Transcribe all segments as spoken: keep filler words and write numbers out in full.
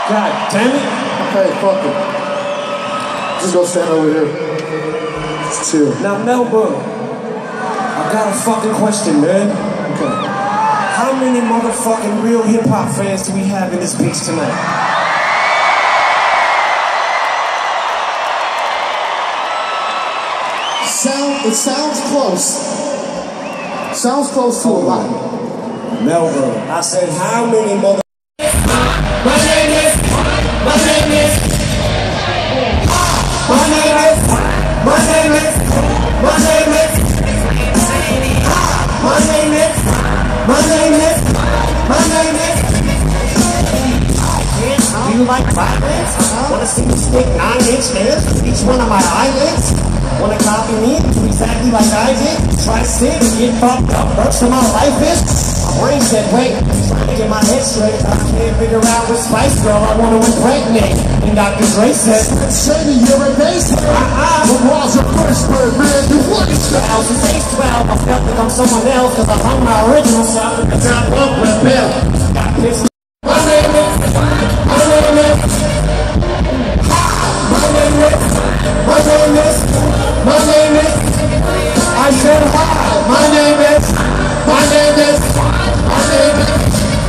God damn it. Okay, fuck it. Just go stand over here. Just chill. Now, Melba, I got a fucking question, man. Okay. How many motherfucking real hip-hop fans do we have in this bitch tonight? Sound, it sounds close. Sounds close to a lot. Melba, I said how many mother... My name is, my name is, my name is, my name is, my name is, my name is, my name is, my name is. Do you like violence? Wanna see me stick nine inch nails to each one of my eyelids? Wanna copy me, do exactly like I did? Try to sit and get fucked up, that's what my life is? My brain said, wait, I'm trying to get my head straight. I can't figure out what Spice Girl I want to impregnate. And Doctor Dre said, Shady, you're a bass head. Uh-uh. The walls are first word, man. You want it. twelve since age twelve, I felt like I'm someone else, cause I hung my original self and I up with a bell. Got pissed. My name is, my name is, my name is, my name is, my name is, I said hi, my name is, my name is, my name is.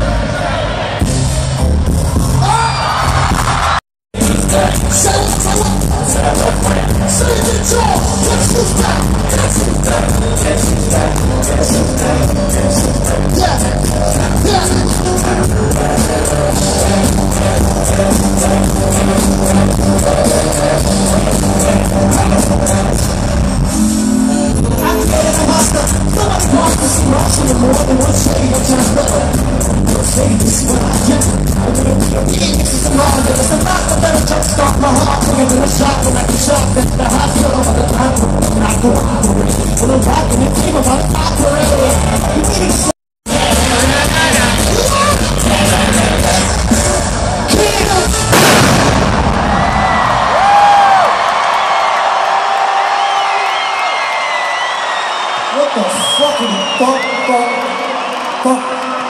What the fucking fuck, fuck, fuck?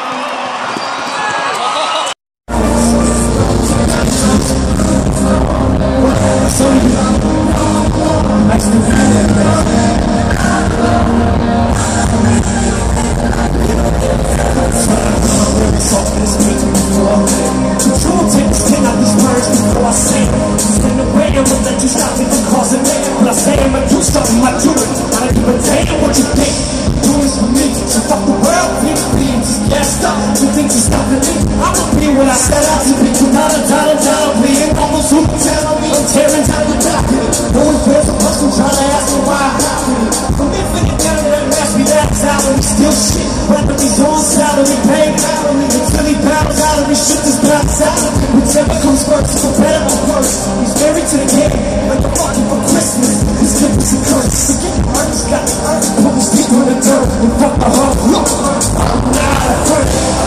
Still shit, whether he's on salary, paid salary, until he bows out of his shit is bounced out. Whichever comes first, for better or worse. He's married to the game, like a fucking for Christmas. His lip is a curse. Forget the artist, got the earth, put his feet in the dirt, and fuck the heart. Look, I'm not afraid.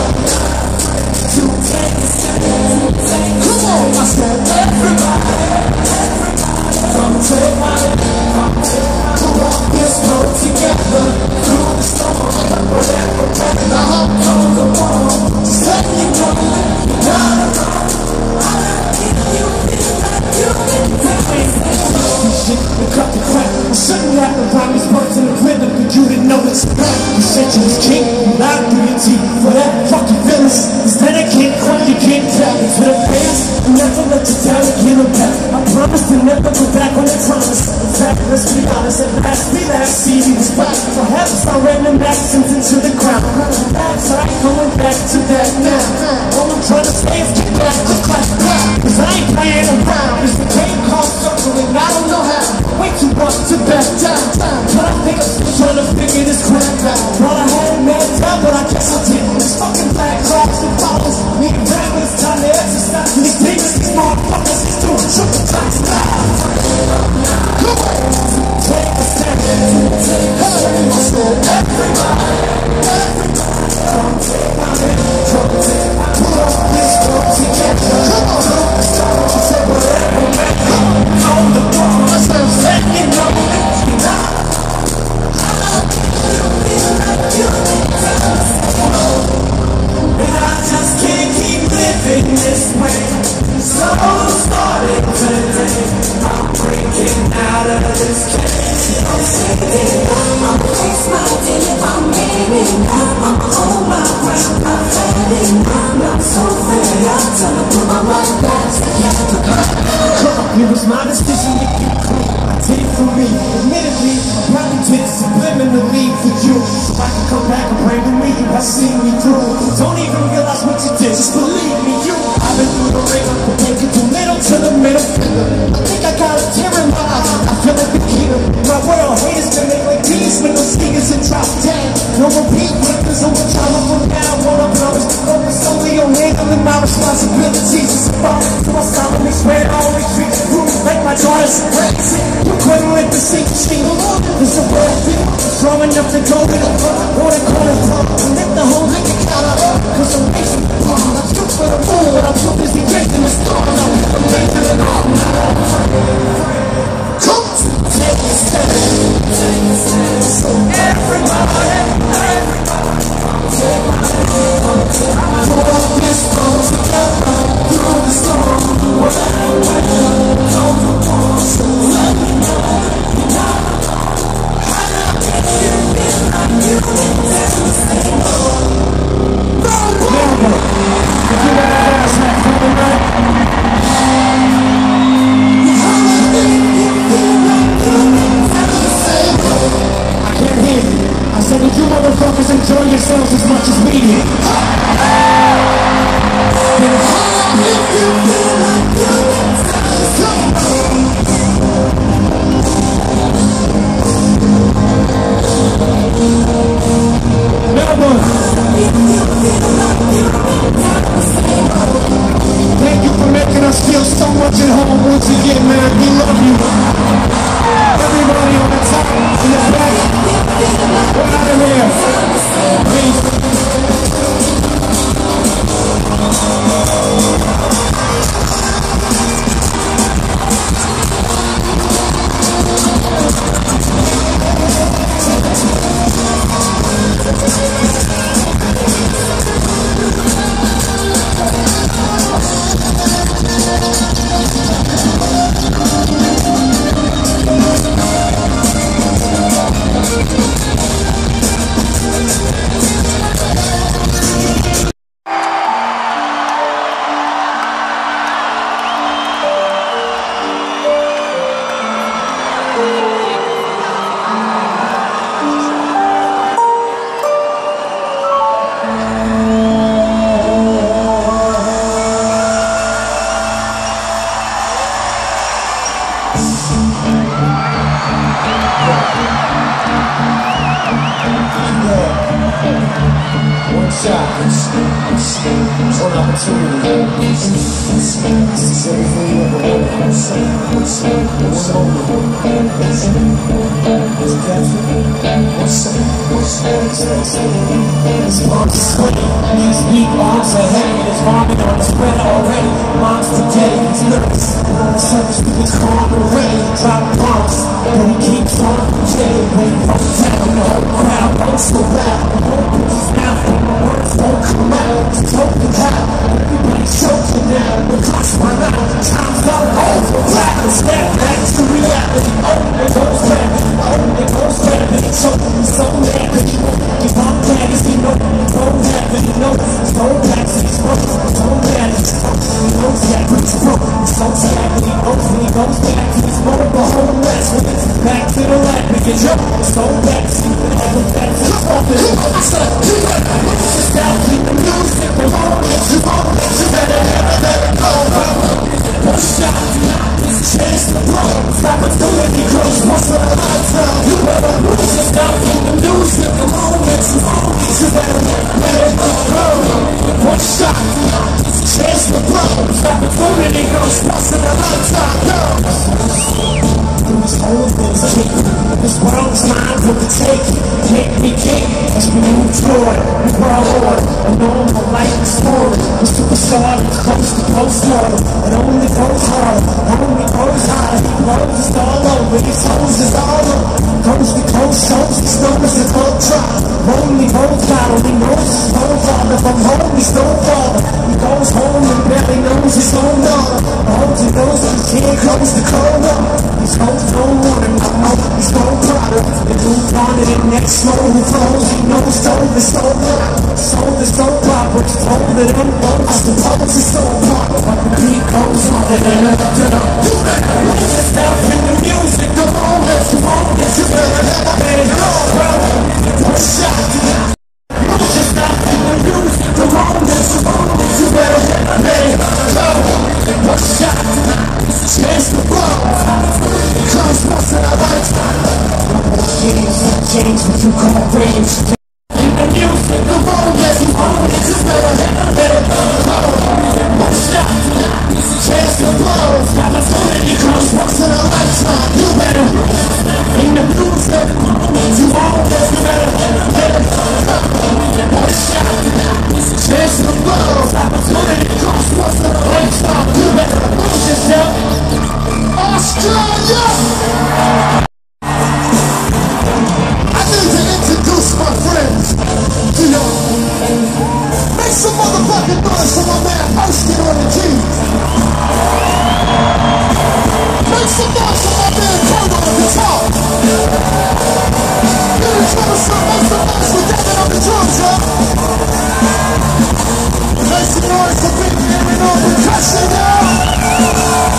Two tanks, come on, I said everybody, everybody, come take my hand, come take my hand. Come on, let's go together through the storm. Whatever happened, I hope on the wall. Just let me know, not alone. I love you, you feel like you've been dying. Shit, the cut the crap. I shouldn't have to find these words in the rhythm, but you didn't know it's a crap. You said you was king, you lied through your teeth. For that fucking feelings, instead of can't cry, you can't tell. To the fans, I never let you down and get them back. I promise to never go back on that promise. In fact, let's be honest, at last we last see he was back. Perhaps I ran them accents into the ground. That's right, going back to that now. All I'm trying to say is get back to clap, clap. Cause I ain't playing around. It's the game called circling, I don't know how. Way too much to back down, down. But I think I'm still trying to figure this crap out. Thought I had it mapped out, but I guess I didn't. This fucking black clouds that follows me around when it's time to exercise. And these demons, these motherfuckers, is doing triple times now. Come on, take a step. Hey, I said everybody, everybody, come take my hand, come take my hand. Put up this girl together. Come on, let's go. She said whatever. time to put my money back together. It was my decision to get clean. I did it for me. Admittedly, I probably did it subliminally for you, so I can come back and pray with me. You have seen me through. Don't even realize what you did. Just believe me, you. I've been through the ringer, but take it too little to the middle finger. I think I got a tear in my eye. I feel like the king of my world. Haters can make like these with no stingers and drop dead. No repeat weapons on the trauma from now on. I'm promised to focus only on handling my responsibilities. It's about my solemnly swear I always treat the group like my daughter's crazy. You couldn't let the seat change. There's a world strong enough to go with it. Wanna call it wrong and let the whole nigga count up. Cause I'm racing the bar. I'm too for the fool, but I'm too busy breaking the storm. I'm making it all now. Come to take a step. Take a step. So everybody, everybody, take my hand. Pull this phone together through the storm. Whatever way, don't go on. So let me know you're not alone. I know you feel like you never say no. Never. If you got a ass hat coming right. I can't hear you. I said that you motherfuckers enjoy yourselves as much as we did. Melbourne. Thank you for making us feel so much at home once again, man. We love you. Everybody on the top, in the back, we're out of here. Peace. One opportunity. This is everything you ever wanted. One second. One moment. Did you catch it? One second. This bomb's is sweaty. These weak arms are heavy. There's vomit on the spread already. Mom's today. He's nervous. On the surface, we get calm and ready. Drop bombs. But he keeps on getting ready. From down, the whole crowd goes so loud. The whole bitch now. The words won't come out. It's totally hot. Everybody's choking now. The clock's run out. Time's all over. Rather snap back to reality. Oh, it goes rapid. Oh, it goes rapid. It's choking me so mad that he won't give up back. As he knows it won't happen. He knows it's no back. So he's broke. It's so bad. He knows that, but he's broke. He's so sad, but he knows when he goes back. He's more of a whole mess. When it's back to the left, we get jumped. It's so bad. See what happens back to the off it. It's like, you better put this down. Keep the music. The moment you want it, you better never let it go. One shot, this chance to blow. Opportunity grows once in a lifetime. You better lose yourself in the music. The moment you want it, you better never let it go. One shot, this chance to blow. Opportunity grows once in a lifetime. This whole thing's a kick. This world's mine for the taking. Can't be king as we move toward the world order. A normal life story. The superstar is close to post-mortem. It only goes harder, only goes harder. He blows us all over, his hoes is all over. Coast to coast, shows his numbers is all drop. Only goes bottle, he knows his whole father. From home, he's no father. He goes home and barely knows his own mother. Holds his nose and his hand close the cold up. His hoes don't want him no more, he's no product. They move on to the next slow who flows. He knows soul is so loud, soul is so pop. heartbreaks told to them. I suppose it's so hard, but the beat goes on and then up to them. You better lose yourself in the music. The moment, the moment, you better have a man on, bro. One shot. Lose yourself in the music. The moment, the moment, you better have a man on. One shot. Chance to blow. Comes once in a lifetime. Change, change what you call range. In the music, the moment, the moment, you better have a man on. One shot. Chance to blow. Opportunity comes once in a lifetime. You better. In the music, you always better have a man on. One shot. Chance to blow. Opportunity comes once in a lifetime. You better lose yourself. Australia! I need to introduce my friends to y'all. Make some motherfucking noise for my man Erskine on the keys. Make some noise for my man Kurt on the guitar. Get a drummer, son. Make some noise for Devin on the drums, y'all. Make some noise for Big Aaron on percussion, y'all.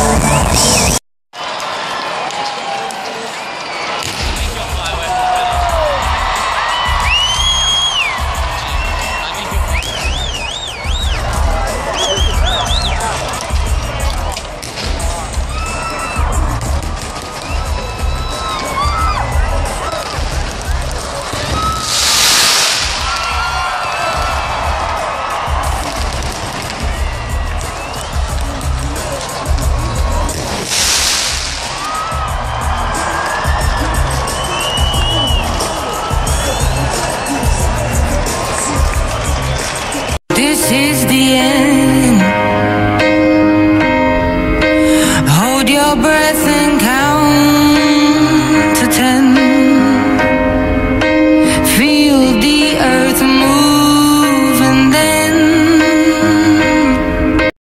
This is the end. Hold your breath